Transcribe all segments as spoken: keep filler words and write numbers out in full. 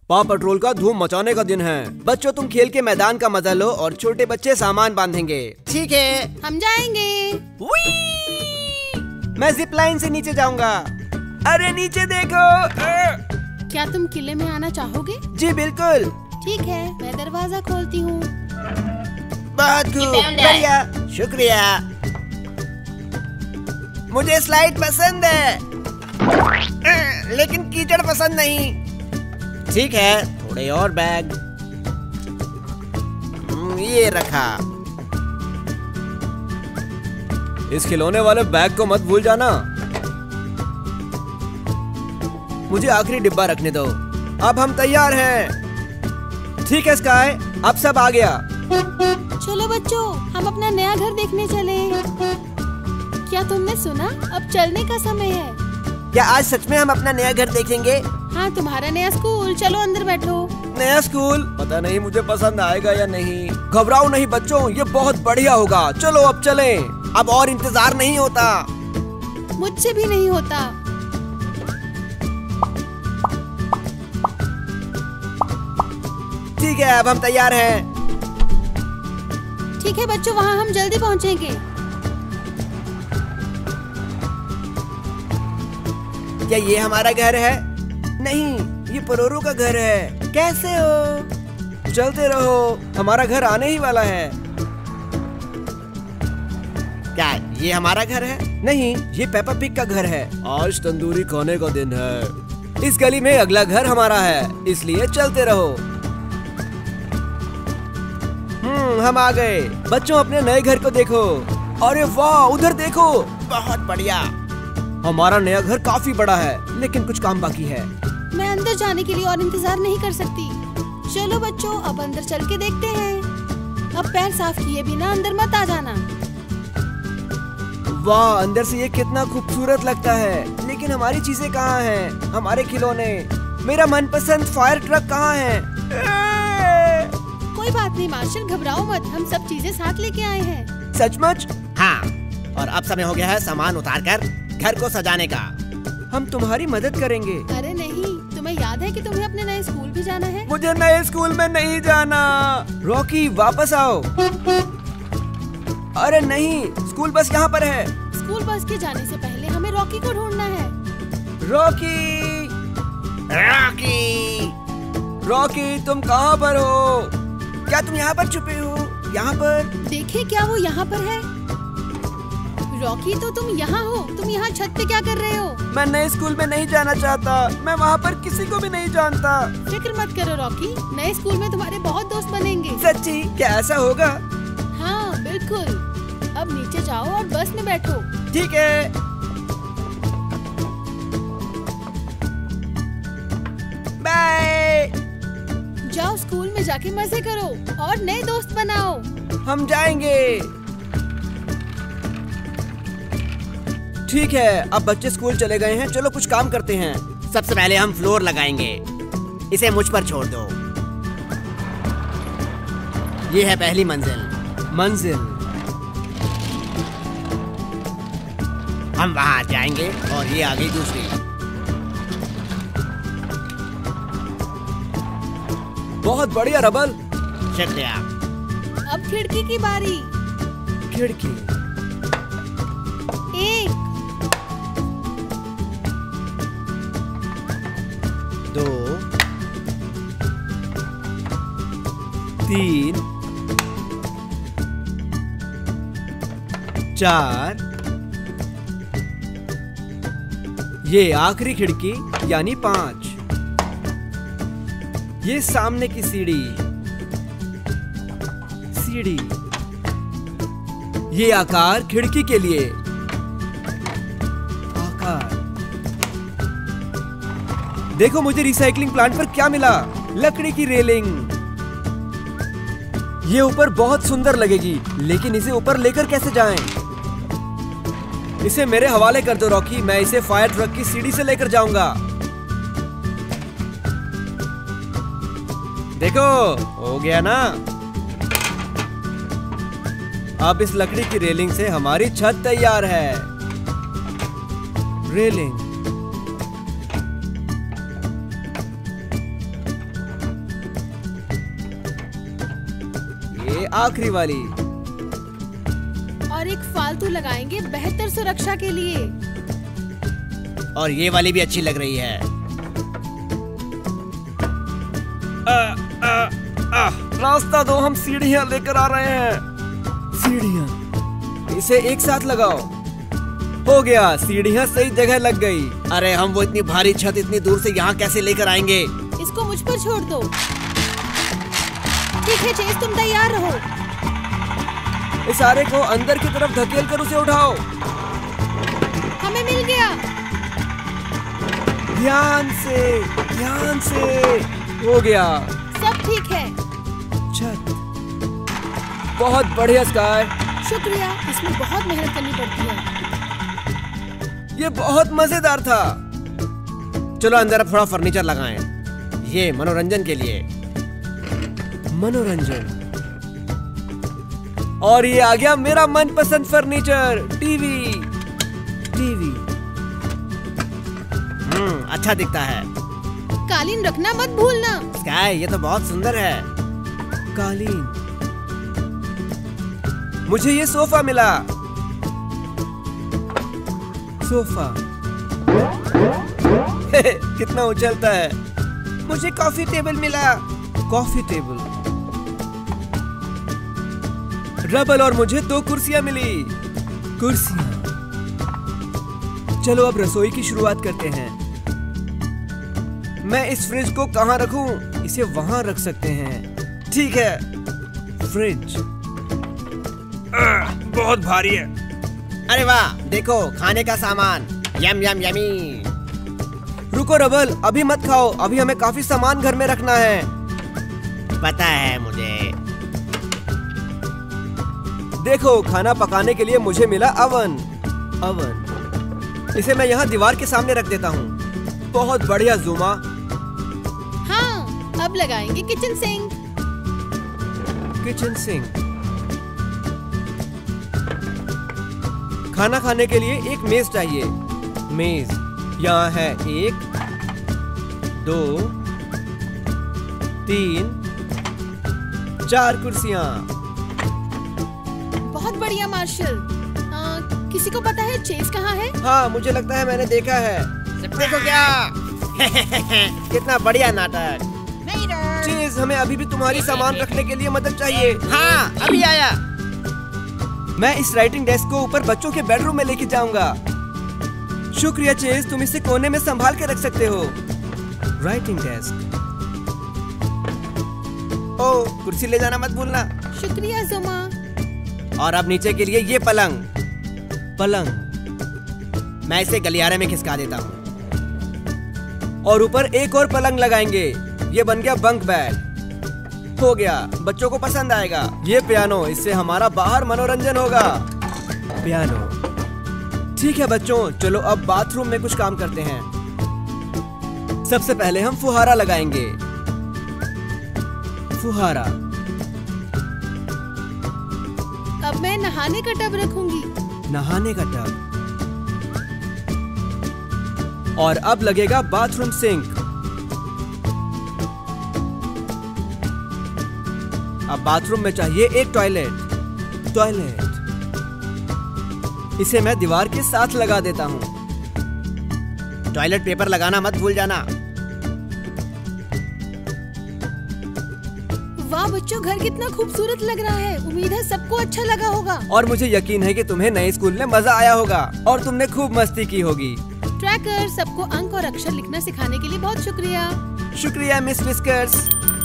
पाव petrol का धूम मचाने का दिन है। बच्चों तुम खेल के मैदान का मजा लो और छोटे बच्चे सामान बांधेंगे। ठीक है, हम जाएंगे। मैं जिप लाइन से नीचे जाऊंगा। अरे नीचे देखो। क्या तुम किले में आना चाहोगे? जी बिल्कुल। ठीक है, मैं दरवाजा खोलती हूँ। बहुत खूब, बढ़िया, शुक्रिया। मुझे स्लाइड पसंद है, लेकिन कीचड़ पसंद नहीं। ठीक है, थोड़े और बैग। ये रखा। इस खिलौने वाले बैग को मत भूल जाना। मुझे आखिरी डिब्बा रखने दो। अब हम तैयार हैं। ठीक है स्काई, अब सब आ गया। चलो बच्चों, हम अपना नया घर देखने चले। क्या तुमने सुना? अब चलने का समय है। क्या आज सच में हम अपना नया घर देखेंगे? हाँ, तुम्हारा नया स्कूल। चलो अंदर बैठो। नया स्कूल? पता नहीं मुझे पसंद आएगा या नहीं। घबराओ नहीं बच्चों, ये बहुत बढ़िया होगा। चलो अब चलें। अब और इंतजार नहीं होता। मुझसे भी नहीं होता। ठीक है, अब हम तैयार हैं। ठीक है बच्चों, वहाँ हम जल्दी पहुँचेंगे। क्या ये हमारा घर है? नहीं, ये पोरोरो का घर है। कैसे हो? चलते रहो, हमारा घर आने ही वाला है। क्या ये हमारा घर है? नहीं, ये पेपा पिग का घर है। आज तंदूरी खाने का दिन है। इस गली में अगला घर हमारा है, इसलिए चलते रहो। हम्म हम आ गए। बच्चों अपने नए घर को देखो। अरे वाह, उधर देखो। बहुत बढ़िया। हमारा नया घर काफी बड़ा है, लेकिन कुछ काम बाकी है। मैं अंदर जाने के लिए और इंतजार नहीं कर सकती। चलो बच्चों, अब अंदर चल के देखते हैं। अब पैर साफ किए बिना अंदर मत आ जाना। वाह, अंदर से ये कितना खूबसूरत लगता है। लेकिन हमारी चीजें कहाँ हैं? हमारे खिलौने, मेरा मनपसंद फायर ट्रक कहाँ है? कोई बात नहीं मार्शल, घबराओ मत। हम सब चीजें साथ लेके आए हैं। सचमुच? हाँ, और अब समय हो गया है सामान उतारकर घर को सजाने का। हम तुम्हारी मदद करेंगे। अरे नहीं, तुम्हें याद है कि तुम्हें अपने नए स्कूल भी जाना है? मुझे नए स्कूल में नहीं जाना। रॉकी वापस आओ। अरे नहीं, स्कूल बस यहाँ पर है। स्कूल बस के जाने से पहले हमें रॉकी को ढूंढना है। रॉकी, रॉकी, रॉकी तुम कहाँ पर हो? क्या तुम यहाँ पर छुपे हो? यहाँ पर देखे, क्या वो यहाँ पर है? रॉकी, तो तुम यहाँ हो। तुम यहाँ छत पे क्या कर रहे हो? मैं नए स्कूल में नहीं जाना चाहता। मैं वहाँ पर किसी को भी नहीं जानता। फिक्र मत करो रॉकी, नए स्कूल में तुम्हारे बहुत दोस्त बनेंगे। सच्ची? क्या ऐसा होगा? हाँ बिल्कुल। अब नीचे जाओ और बस में बैठो। ठीक है। बाय। जाओ, स्कूल में जाके मजे करो और नए दोस्त बनाओ। हम जाएंगे। ठीक है, अब बच्चे स्कूल चले गए हैं। चलो कुछ काम करते हैं। सबसे पहले हम फ्लोर लगाएंगे। इसे मुझ पर छोड़ दो। ये है पहली मंजिल। मंजिल हम वहाँ जाएंगे और ये आ गई दूसरी। बहुत बढ़िया रबल। शुक्रिया। अब खिड़की की बारी। खिड़की। एक, दो, तीन, चार, ये आखिरी खिड़की यानी पांच। ये सामने की सीढ़ी, सीढ़ी। ये आकार खिड़की के लिए, आकार। देखो मुझे रिसाइकलिंग प्लांट पर क्या मिला, लकड़ी की रेलिंग। ये ऊपर बहुत सुंदर लगेगी, लेकिन इसे ऊपर लेकर कैसे जाएं? इसे मेरे हवाले कर दो रॉकी, मैं इसे फायर ट्रक की सीढ़ी से लेकर जाऊंगा। देखो, हो गया ना। अब इस लकड़ी की रेलिंग से हमारी छत तैयार है। रेलिंग। आखिरी वाली। और एक फालतू लगाएंगे बेहतर सुरक्षा के लिए। और ये वाली भी अच्छी लग रही है। आ, आ, आ, रास्ता दो, हम सीढ़ियाँ लेकर आ रहे हैं। सीढ़ियाँ, इसे एक साथ लगाओ। हो गया, सीढ़ियाँ सही जगह लग गई। अरे हम वो इतनी भारी छत इतनी दूर से यहाँ कैसे लेकर आएंगे? इसको मुझ पर छोड़ दो। ठीक है चेस, तुम तैयार रहो। इशारे को अंदर की तरफ धकेल कर उसे उठाओ। हमें मिल गया। ध्यान से, ध्यान से। हो गया, सब ठीक है। छत, बहुत बढ़िया स्काई। शुक्रिया, इसमें बहुत मेहनत करनी पड़ती है। ये बहुत मजेदार था। चलो अंदर अब थोड़ा फर्नीचर लगाएं। ये मनोरंजन के लिए। मनोरंजन। और ये आ गया मेरा मनपसंद फर्नीचर, टीवी। टीवी हम्म अच्छा दिखता है। कालीन रखना मत भूलना। स्काई, ये तो बहुत सुंदर है। कालीन। मुझे ये सोफा मिला। सोफा कितना उछलता है। मुझे कॉफी टेबल मिला। Coffee table. रबल और मुझे दो कुर्सियां मिली। कुर्सियां। चलो अब रसोई की शुरुआत करते हैं। मैं इस फ्रिज को कहाँ रखूं? इसे वहां रख सकते हैं। ठीक है, फ्रिज। बहुत भारी है। अरे वाह, देखो खाने का सामान। यम यम यमी। रुको रबल, अभी मत खाओ। अभी हमें काफी सामान घर में रखना है। पता है मुझे। देखो, खाना पकाने के लिए मुझे मिला अवन। अवन। इसे मैं यहाँ दीवार के सामने रख देता हूँ। बहुत बढ़िया जुमा। हाँ, अब लगाएंगे किचन सिंक। Kitchen sink. खाना खाने के लिए एक मेज चाहिए। मेज यहाँ है। एक, दो, तीन, चार कुर्सियाँ। बहुत बढ़िया मार्शल। आ, किसी को पता है चेस कहाँ है? हाँ, मुझे लगता है मैंने देखा है। देखो क्या कितना बढ़िया नाटक। चेज, हमें अभी भी तुम्हारी सामान रखने के लिए मदद चाहिए। हाँ, अभी आया। मैं इस राइटिंग डेस्क को ऊपर बच्चों के बेडरूम में लेके जाऊंगा। शुक्रिया चेज, तुम इसे कोने में संभाल के रख सकते हो। Writing desk. ओ, कुर्सी ले जाना मत भूलना। शुक्रिया जुमा। और अब नीचे के लिए ये पलंग। पलंग। मैं इसे गलियारे में खिसका देता हूँ। और ऊपर एक और पलंग लगाएंगे। ये बन गया बंक बेड। हो गया, बच्चों को पसंद आएगा। ये पियानो, इससे हमारा बाहर मनोरंजन होगा। पियानो। ठीक है बच्चों, चलो अब बाथरूम में कुछ काम करते हैं। सबसे पहले हम फुहारा लगाएंगे। फुहारा। अब मैं नहाने का टब रखूंगी। नहाने का टब। और अब लगेगा बाथरूम सिंक। अब बाथरूम में चाहिए एक टॉयलेट। टॉयलेट। इसे मैं दीवार के साथ लगा देता हूँ। टॉयलेट पेपर लगाना मत भूल जाना। वाह बच्चों, घर कितना खूबसूरत लग रहा है। उम्मीद है सबको अच्छा लगा होगा। और मुझे यकीन है कि तुम्हें नए स्कूल में मजा आया होगा और तुमने खूब मस्ती की होगी। ट्रैकर, सबको अंक और अक्षर लिखना सिखाने के लिए बहुत शुक्रिया। शुक्रिया मिस विस्कर्स।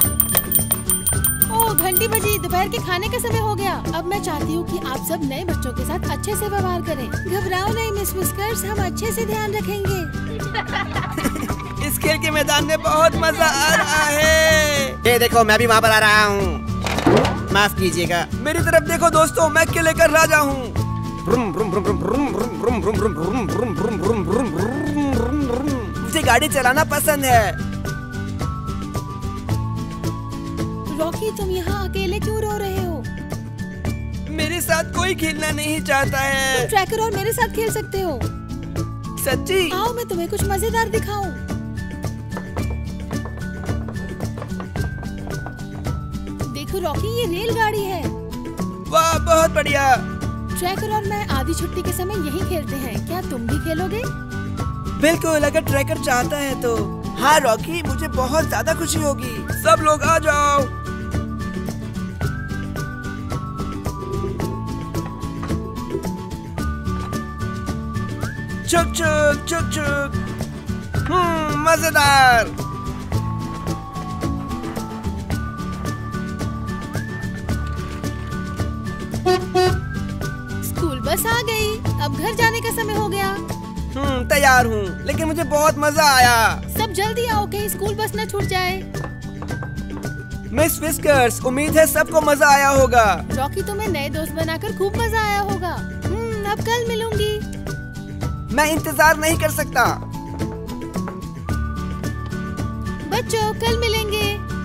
ओह, घंटी बजी। दोपहर के खाने का समय हो गया। अब मैं चाहती हूँ कि आप सब नए बच्चों के साथ अच्छे से व्यवहार करें। घबराओ नहीं मिस विस्कर्स, हम अच्छे से ध्यान रखेंगे। इस खेल के मैदान में बहुत मजा आ रहा है। ये देखो, मैं भी वहाँ पर आ रहा हूँ। माफ कीजिएगा। मेरी तरफ देखो दोस्तों, मैं किले कर राजा हूँ। मुझे गाड़ी चलाना पसंद है। रॉकी, तुम यहाँ अकेले क्यों रो रहे हो? मेरे साथ कोई खेलना नहीं चाहता है। तुम ट्रैकर और मेरे साथ खेल सकते हो। सच्ची? आओ मैं तुम्हें कुछ मजेदार दिखाऊं। देखो रॉकी, ये रेलगाड़ी है। वाह बहुत बढ़िया। ट्रैकर और मैं आधी छुट्टी के समय यही खेलते हैं, क्या तुम भी खेलोगे? बिल्कुल, अगर ट्रैकर चाहता है तो। हाँ रॉकी, मुझे बहुत ज्यादा खुशी होगी। सब लोग आ जाओ। चुक चुक चुक चुक। हम्म मजेदार। स्कूल बस आ गई, अब घर जाने का समय हो गया। हम्म तैयार हूँ, लेकिन मुझे बहुत मजा आया। सब जल्दी आओ, कहीं स्कूल बस न छूट जाए। मिस विस्कर्स, उम्मीद है सबको मजा आया होगा। रॉकी, तुम्हें नए दोस्त बनाकर खूब मजा आया होगा। हम्म अब कल मिलूंगी। मैं इंतजार नहीं कर सकता। बच्चों, कल मिलेंगे।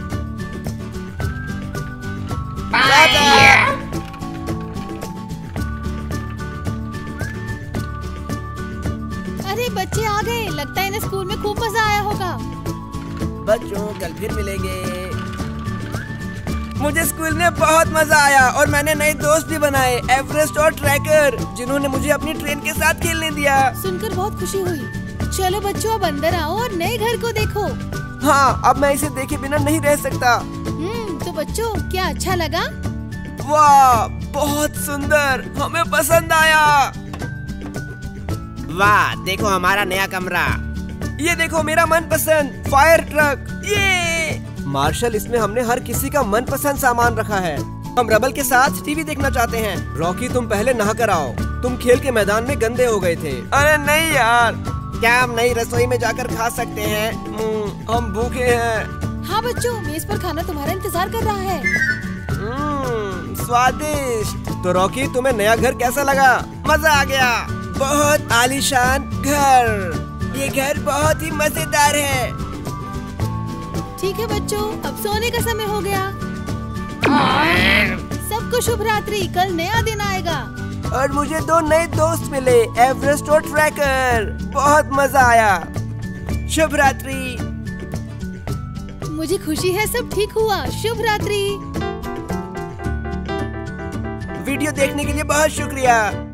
अरे बच्चे आ गए, लगता है इन्हें स्कूल में खूब मजा आया होगा। बच्चों, कल फिर मिलेंगे। मुझे स्कूल में बहुत मजा आया और मैंने नए दोस्त भी बनाए, एवरेस्ट और ट्रैकर, जिन्होंने मुझे अपनी ट्रेन के साथ खेलने दिया। सुनकर बहुत खुशी हुई। चलो बच्चों, अब अंदर आओ और नए घर को देखो। हाँ, अब मैं इसे देखे बिना नहीं रह सकता। हम्म तो बच्चों, क्या अच्छा लगा? वाह, बहुत सुंदर, हमें पसंद आया। वाह, देखो हमारा नया कमरा। ये देखो मेरा मनपसंद फायर ट्रक। ये मार्शल, इसमें हमने हर किसी का मनपसंद सामान रखा है। हम रबल के साथ टीवी देखना चाहते हैं। रॉकी, तुम पहले नहा कर आओ, तुम खेल के मैदान में गंदे हो गए थे। अरे नहीं यार। क्या हम नई रसोई में जाकर खा सकते हैं? हम्म, हम भूखे हैं। हाँ बच्चों, मेज पर खाना तुम्हारा इंतजार कर रहा है। हम्म, स्वादिष्ट। तो रॉकी, तुम्हें नया घर कैसा लगा? मजा आ गया। बहुत आलीशान घर। ये घर बहुत ही मजेदार है। ठीक है बच्चों, अब सोने का समय हो गया। सबको शुभ रात्रि, कल नया दिन आएगा। और मुझे दो नए दोस्त मिले, एवरेस्ट और ट्रैकर, बहुत मजा आया। शुभ रात्रि। मुझे खुशी है सब ठीक हुआ। शुभ रात्रि। वीडियो देखने के लिए बहुत शुक्रिया।